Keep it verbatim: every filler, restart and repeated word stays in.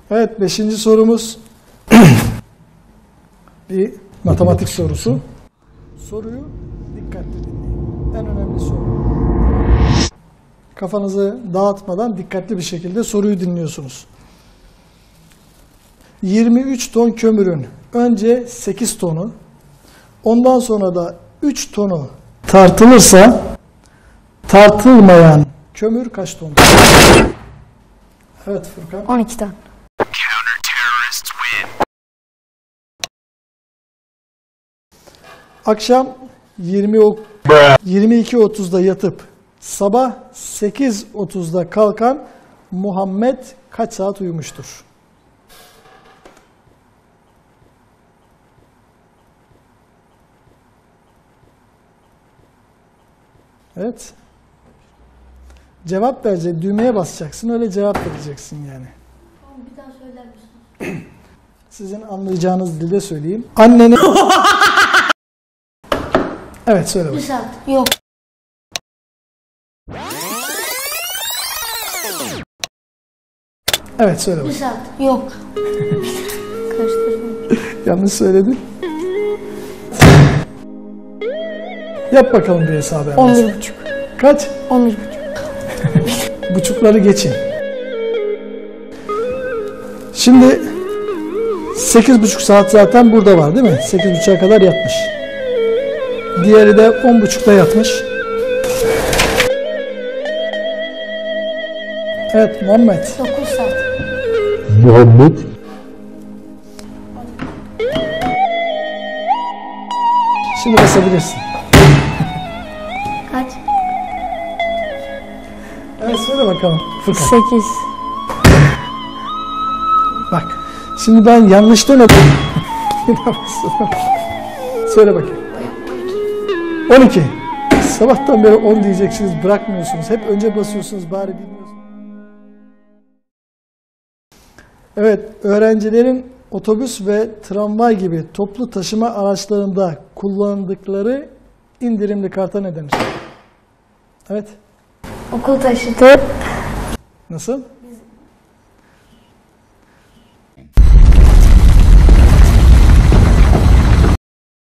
Evet, beşinci sorumuz bir matematik sorusu. Soruyu dikkatli dinleyin. En önemli soru. Kafanızı dağıtmadan dikkatli bir şekilde soruyu dinliyorsunuz. yirmi üç ton kömürün önce sekiz tonu, ondan sonra da üç tonu tartılırsa tartılmayan kömür kaç ton? Evet Furkan. on iki ton. Akşam yirmi iki otuzda yatıp sabah sekiz otuzda kalkan Muhammed kaç saat uyumuştur? Evet. Cevap vereceksin. Düğmeye basacaksın. Öyle cevap vereceksin yani. Bir daha söyler misiniz? Sizin anlayacağınız dilde söyleyeyim. Annenin... Evet söyle Bir bakayım. saat. Yok. Evet söyle Bir bakayım. saat. Yok. Karıştırdım. Yanlış söyledin. Yap bakalım bir hesabı. on bir buçuk. Kaç? on bir buçuk. Buçukları geçin. Şimdi sekiz buçuk saat zaten burada var değil mi? sekiz buçuğa kadar yatmış. Diğeri de on buçukta yatmış. Evet Muhammed. dokuz saat. Muhammed. Şimdi basabilirsin. Kaç? Evet söyle bakalım. Furkan. sekiz. Bak. Şimdi ben yanlış demedim. Söyle bakayım. on iki. Sabahtan beri on diyeceksiniz, bırakmıyorsunuz. Hep önce basıyorsunuz, bari bilmiyorsunuz. Evet, öğrencilerin otobüs ve tramvay gibi toplu taşıma araçlarında kullandıkları indirimli karta ne denir? Evet. Okul taşıtı. Nasıl? Biz